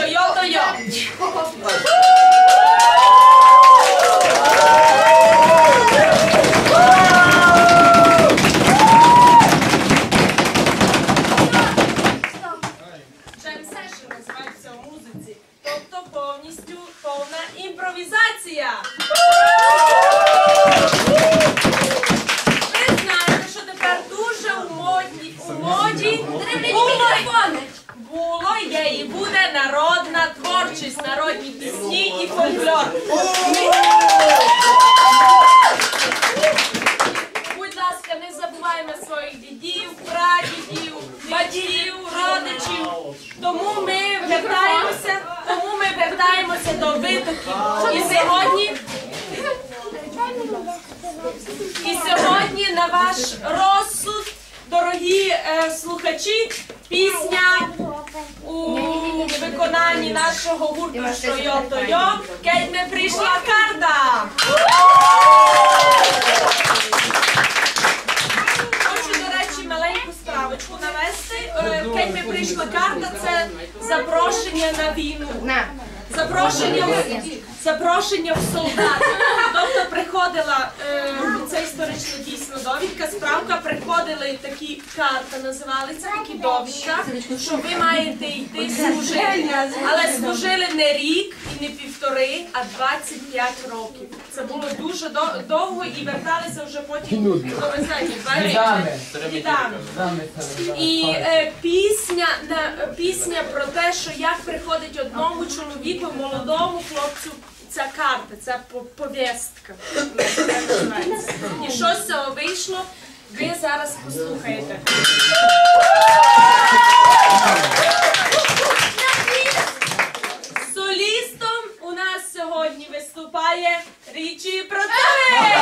що йо, то йо. Джем-сешн називається у музиці. Тобто повністю повна імпровізація. Ви знаєте, що тепер дуже у моді було, є і буде народна творчість, народні пісні і фольклор. Будь ласка, не забуваємо своїх дідів, прадідів, батьків, родичів. Тому ми вертаємося до витоків. І сьогодні на ваш розсуд, дорогі слухачі, пісня у виконанні нашого гурту «Що йо, то йо», «Кеть ме прийшла карта». Хочу, до речі, маленьку справочку навести. «Кеть ме прийшла карта» – це запрошення на війну. Запрошення в солдати. Тобто приходила, це історично дійсно довідка, справка, приходили такі, карта називалися, такі довідка, що ви маєте йти служити. Але служили не рік і не півтори, а 25 років. Це було дуже довго і верталися вже потім до визнання. І пісня про те, що як приходить одному чоловіку, молодому хлопцю, ця карта, ця повістка. І що з цього вийшло, ви зараз послухаєте. Солістом у нас сьогодні виступає Річі Процевич!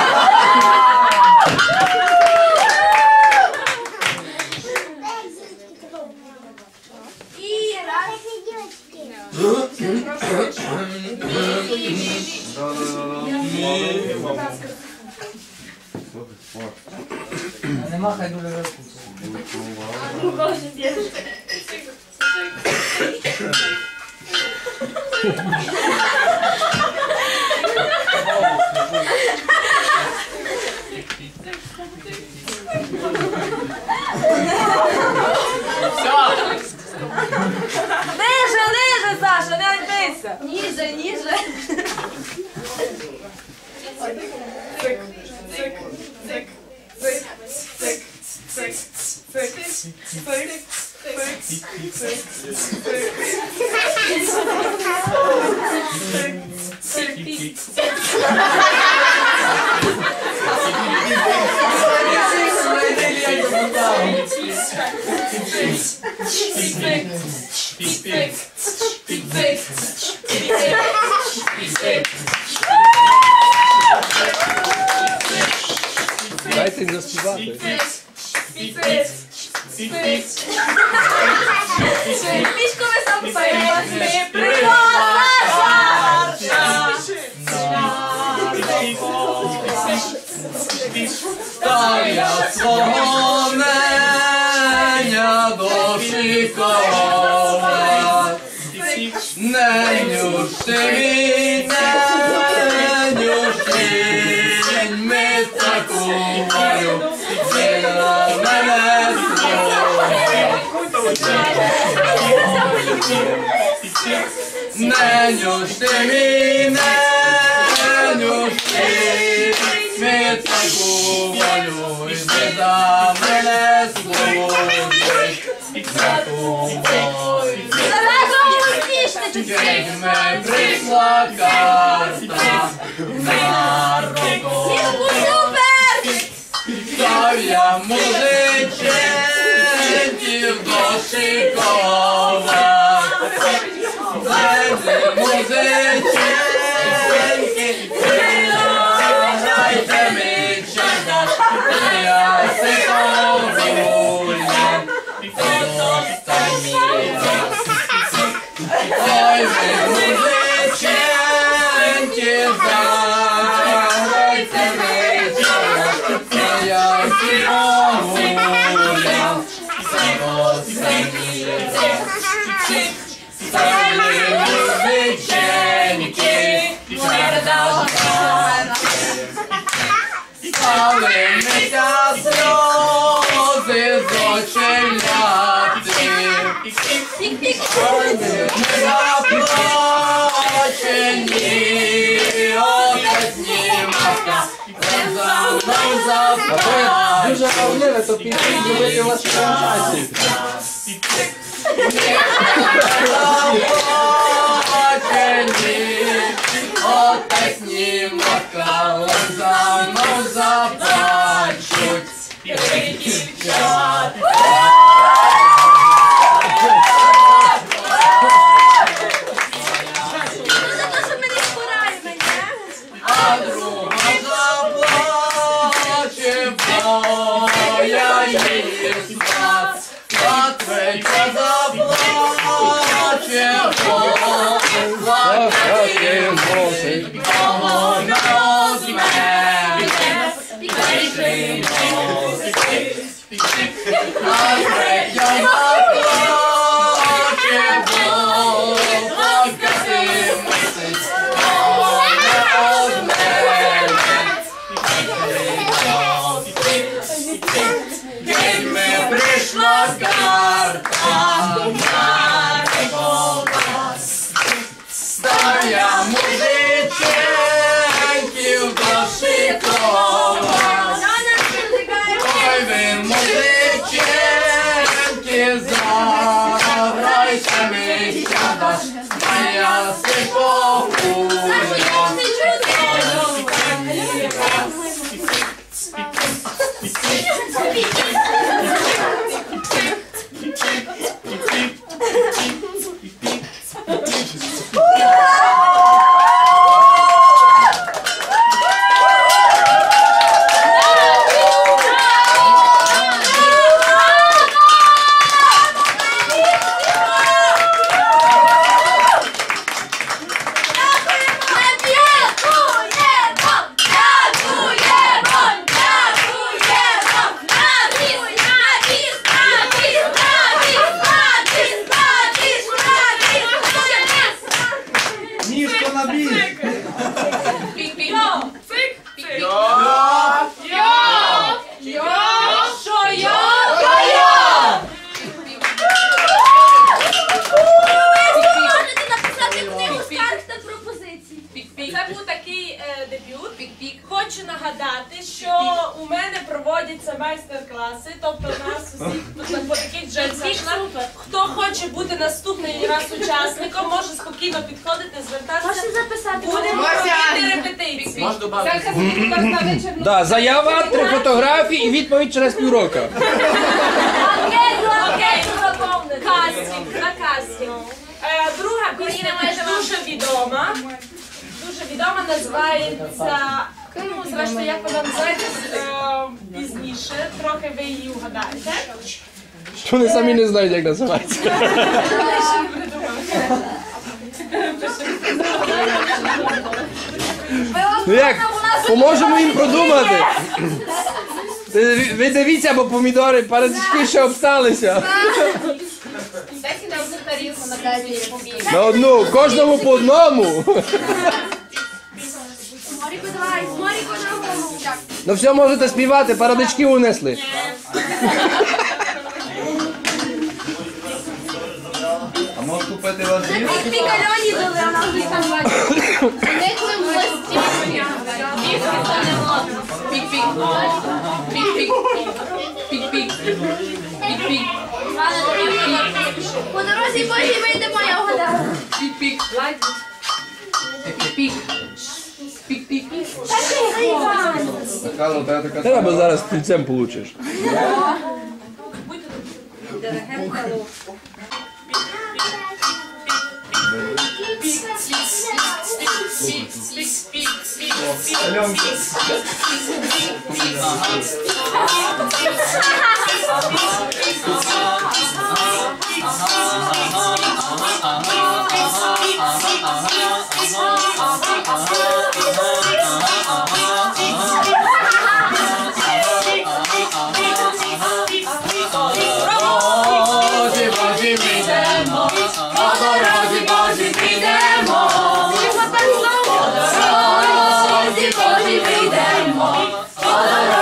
Не махай дуже велику. Ниже, Саша, не гайбися! Ніже! Цик, цик, цик, цик, цик, цик, цик, цик, Дайте їм заспівати. Пішку високо переможний пригода Та я свого меня дошикова, не нюшти, ми такую, ти на мене не нюшти, ми таку волю, і ти за мене служиш, таку волю. Кеть ме прийшла карта на руку. Став я музичентів дошикова. Музиченьки, приграйте ми чекаш, я се погуляв, ой, ви музиченьки, заграйте ми чекаш, я се погуляв, Вилися сльози з оченяти. Не заплачені отець матка, за мною заплачуть. Дуже важливо, то пісні зробити у вас презентацію. Отець матка, за мною заплачуть. А друга заплаче, бо я її спас. А третя заплаче, бо вона з мене. А третя заплаче, бо плакати мусить. Прийшла карта стая мужиченьків дошикова. Ой, ви мужиченьки, заграйте ми сядаш, а я си погулю. Ніжко на біс. Це був такий дебют. Хочу нагадати, що у мене проводяться майстер-класи, тобто у нас усіх по таких джем-сешнах. Хто хоче бути наступний раз учасником, може спокійно підходити, звертатися. Будемо робити репетиції. Да, заява, 3 фотографії і відповідь через півроку. Окей, кастинг, на кастинг. Друга пісня дуже відома. Дуже відома, називається, ну, зрештою, як вона називається пізніше, трохи ви її угадаєте. Що вони самі не знають, як називається. Ну як, поможемо їм продумати. Ви дивіться, бо помідори, парадички ще обсталися. На одну, кожному по одному. Ну все, можете співати, парадички унесли. А можеш купити вазі? По дорозі Божій вийде моя вода. Треба зараз стрільцем получиш. По дорозі Божій підемо, по дорозі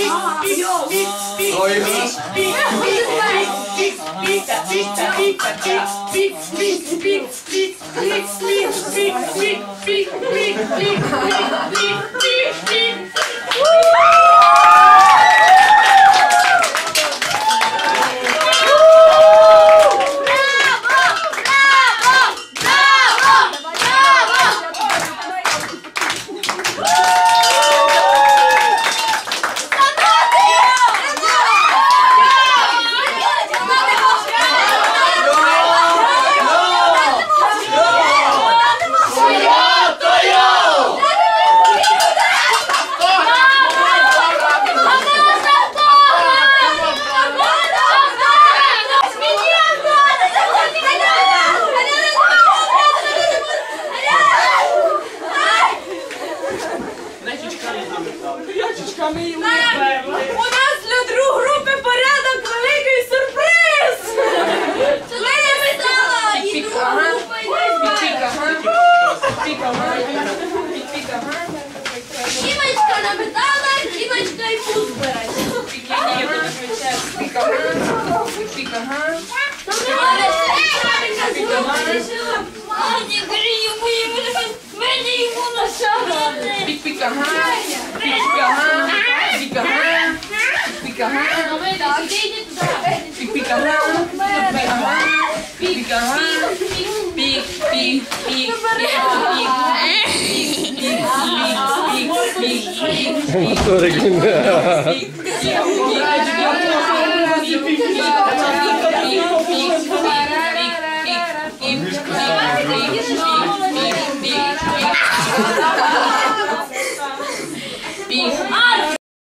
У нас для другої групи порядок великий сюрприз! Кімочка напитала, кімочка і пуст збирає. Мені грію, мені йому нашагати. Моторик.